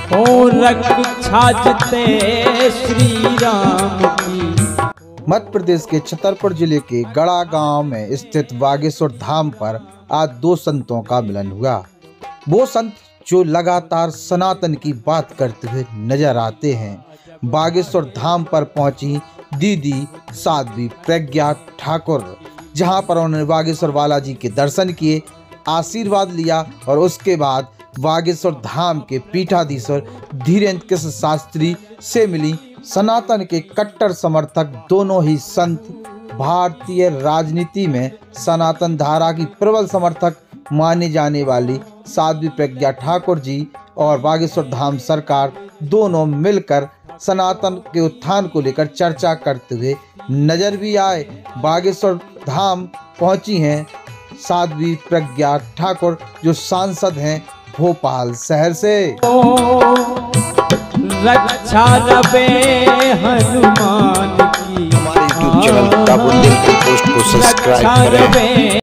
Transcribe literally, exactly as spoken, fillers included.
ओ रक्षा जिते श्री राम की। मध्य प्रदेश के छतरपुर जिले के गड़ा गांव में स्थित बागेश्वर धाम पर आज दो संतों का मिलन हुआ। वो संत जो लगातार सनातन की बात करते हुए नजर आते हैं। बागेश्वर धाम पर पहुंची दीदी साध्वी प्रज्ञा ठाकुर, जहां पर उन्होंने बागेश्वर बालाजी के दर्शन किए, आशीर्वाद लिया और उसके बाद बागेश्वर धाम के पीठाधीश्वर धीरेन्द्र कृष्ण शास्त्री से मिली। सनातन के कट्टर समर्थक दोनों ही संत भारतीय राजनीति में सनातन धारा की प्रबल समर्थक माने जाने वाली साध्वी प्रज्ञा ठाकुर जी और बागेश्वर धाम सरकार दोनों मिलकर सनातन के उत्थान को लेकर चर्चा करते हुए नजर भी आए। बागेश्वर धाम पहुंची हैं साध्वी प्रज्ञा ठाकुर, जो सांसद हैं भोपाल शहर से। रक्षा रवे हनुमान की। हमारे यूट्यूब चैनल का पोस्ट को सब्सक्राइब करें।